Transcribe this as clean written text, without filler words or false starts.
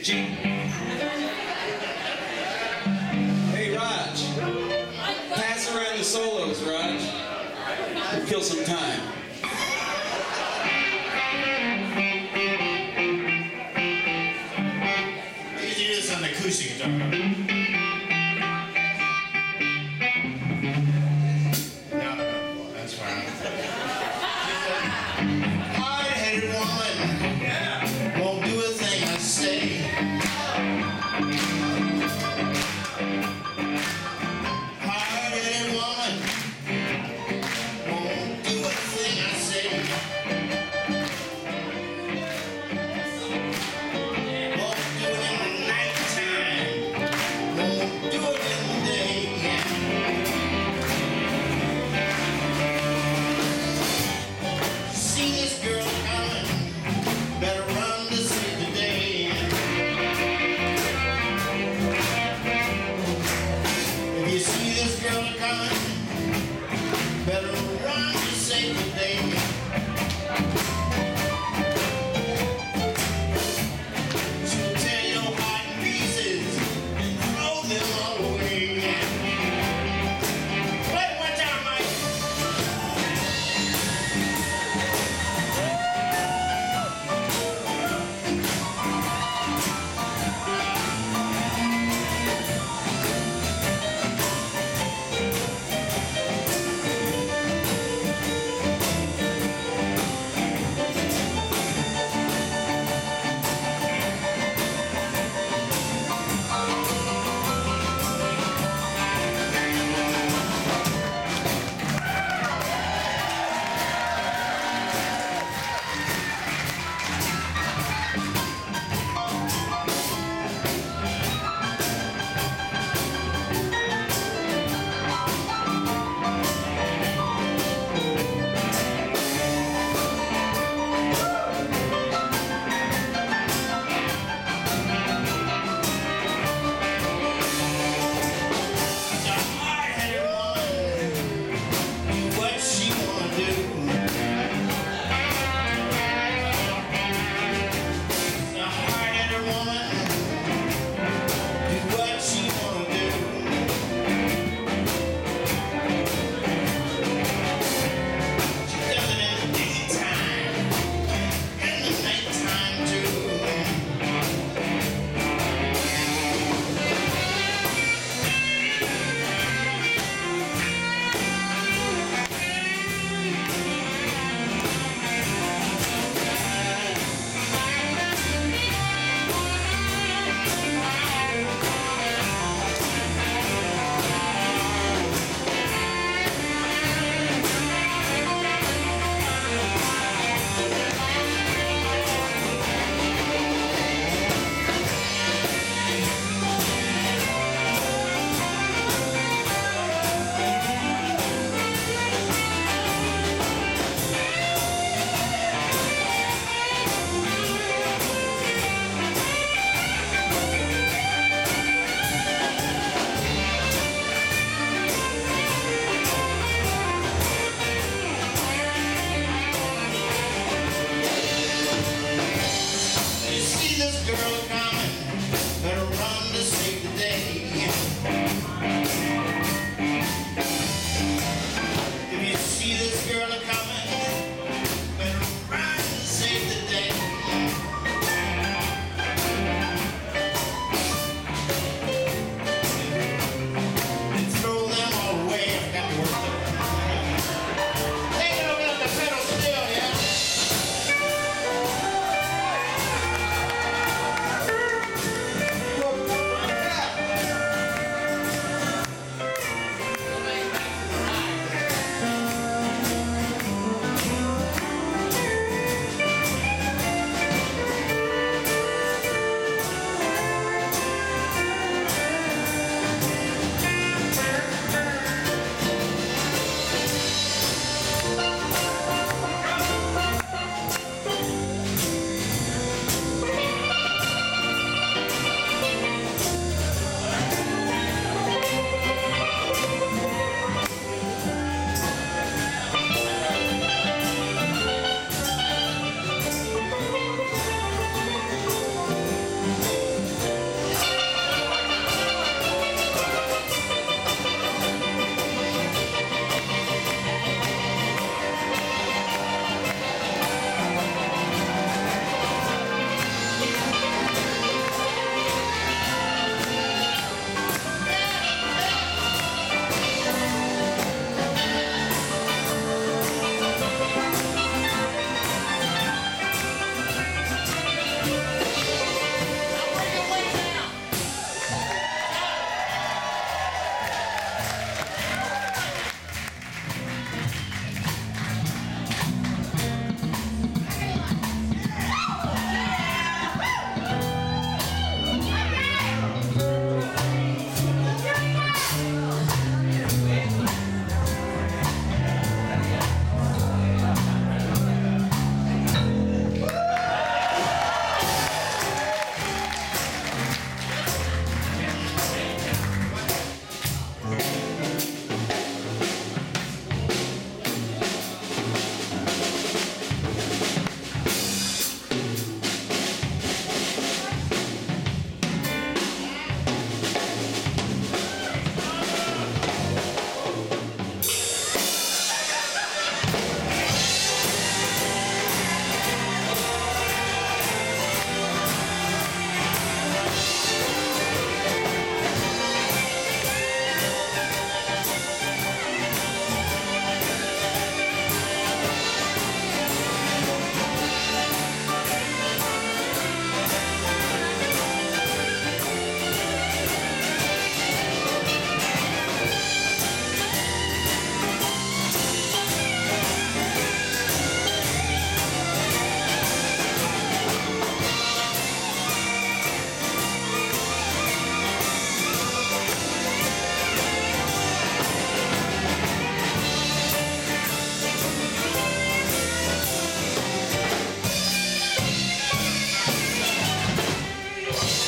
Hey, Raj. Pass around the solos, Raj. We'll kill some time. You can do this on the acoustic guitar. No, that's fine. Hard-headed woman won't do a thing I say. Hard-headed woman won't do a thing I say. Won't do it in the nighttime. Won't do it in the day. See this girl coming, better run to save the day. If you see this girl coming, better run to save the day. She'll tear your heart in pieces and throw them all away. Play it one time, Mike. Hey!